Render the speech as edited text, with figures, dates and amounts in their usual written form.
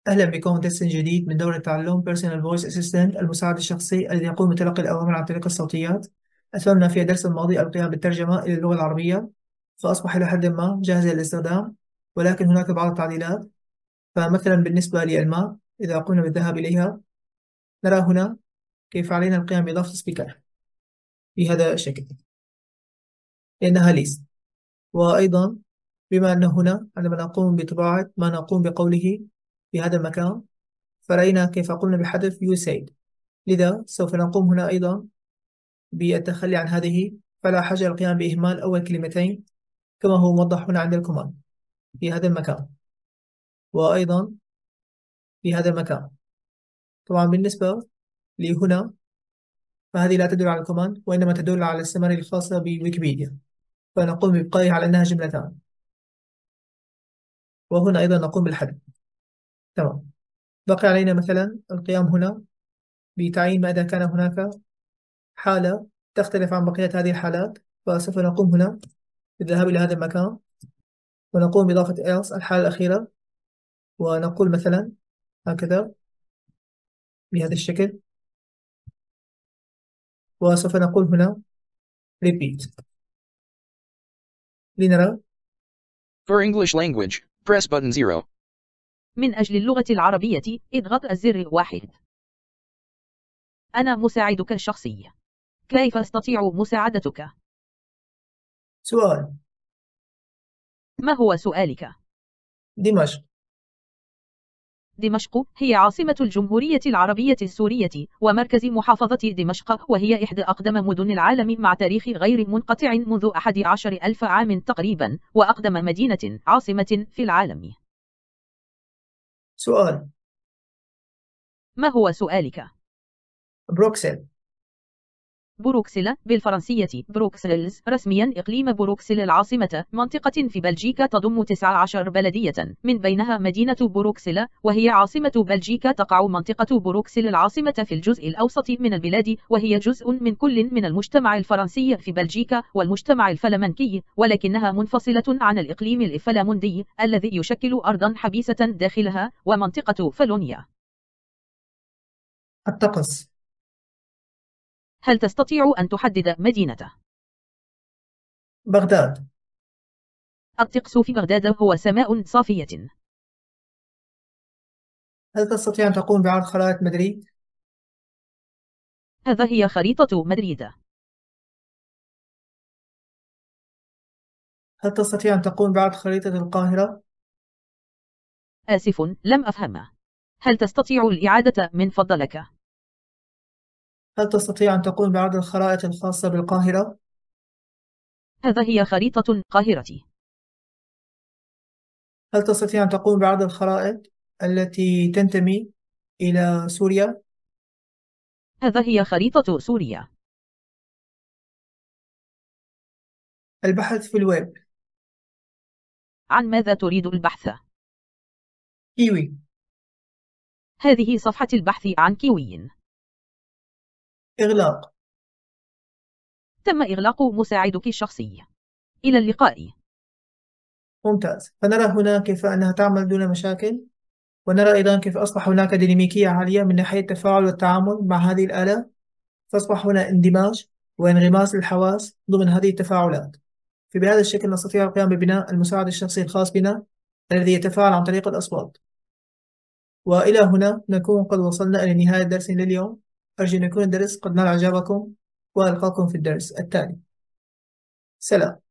أهلا بكم درس جديد من دورة تعلم Personal Voice Assistant المساعد الشخصي الذي يقوم بتلقي الأوامر عن طريق الصوتيات. أتممنا في الدرس الماضي القيام بالترجمة إلى اللغة العربية، فأصبح إلى حد ما جاهز للاستخدام، ولكن هناك بعض التعديلات. فمثلا بالنسبة للماء، إذا قمنا بالذهاب إليها نرى هنا كيف علينا القيام بإضافة سبيكر بهذا الشكل لأنها ليست. وأيضا بما أن هنا عندما نقوم بطباعة ما نقوم بقوله في هذا المكان، فرأينا كيف قمنا بحذف you said. لذا سوف نقوم هنا أيضا بالتخلي عن هذه، فلا حاجة للقيام بإهمال أول كلمتين كما هو موضح هنا عند الكوماند في هذا المكان، وأيضا في هذا المكان. طبعا بالنسبة لهنا فهذه لا تدل على الكوماند، وإنما تدل على السمري الخاصة بويكيبيديا، فنقوم بإبقائها على أنها جملتان، وهنا أيضا نقوم بالحذف. تمام. بقي علينا مثلا القيام هنا بتعيين ما إذا كان هناك حالة تختلف عن بقية هذه الحالات، فسوف نقوم هنا بالذهاب إلى هذا المكان ونقوم بإضافة else الحالة الأخيرة، ونقول مثلا هكذا بهذا الشكل، وسوف نقول هنا repeat لنرى. For English language, press button 0. من أجل اللغة العربية اضغط الزر 1. أنا مساعدك الشخصي. كيف أستطيع مساعدتك؟ سؤال: ما هو سؤالك؟ دمشق. دمشق هي عاصمة الجمهورية العربية السورية ومركز محافظة دمشق، وهي إحدى أقدم مدن العالم مع تاريخ غير منقطع منذ 11,000 عام تقريبا، وأقدم مدينة عاصمة في العالم. سؤال: ما هو سؤالك؟ بروكسل. بروكسل بالفرنسية بروكسلز، رسميا إقليم بروكسل العاصمة، منطقة في بلجيكا تضم 19 بلدية من بينها مدينة بروكسل، وهي عاصمة بلجيكا. تقع منطقة بروكسل العاصمة في الجزء الأوسط من البلاد، وهي جزء من كل من المجتمع الفرنسي في بلجيكا والمجتمع الفلمنكي، ولكنها منفصلة عن الإقليم الفلاموندي الذي يشكل أرضا حبيسة داخلها ومنطقة فالونيا. الطقس. هل تستطيع أن تحدد مدينة؟ بغداد. الطقس في بغداد هو سماء صافية. هل تستطيع أن تقوم بعرض خرائط مدريد؟ هذا هي خريطة مدريد. هل تستطيع أن تقوم بعرض خريطة القاهرة؟ آسف، لم أفهم. هل تستطيع الإعادة من فضلك؟ هل تستطيع أن تقوم بعرض الخرائط الخاصة بالقاهرة؟ هذا هي خريطة القاهرة. هل تستطيع أن تقوم بعرض الخرائط التي تنتمي إلى سوريا؟ هذا هي خريطة سوريا. البحث في الويب. عن ماذا تريد البحث؟ كيوي. هذه صفحة البحث عن كيوي. إغلاق. تم إغلاق مساعدك الشخصي. إلى اللقاء. ممتاز. فنرى هنا كيف أنها تعمل دون مشاكل، ونرى أيضا كيف أصبح هناك ديناميكية عالية من ناحية التفاعل والتعامل مع هذه الآلة، فأصبح هنا اندماج وانغماس للحواس ضمن هذه التفاعلات. فبهذا الشكل نستطيع القيام ببناء المساعد الشخصي الخاص بنا الذي يتفاعل عن طريق الأصوات. وإلى هنا نكون قد وصلنا إلى نهاية درسنا لليوم. أرجو أن يكون الدرس قد نال إعجابكم، وألقاكم في الدرس التالي. سلام.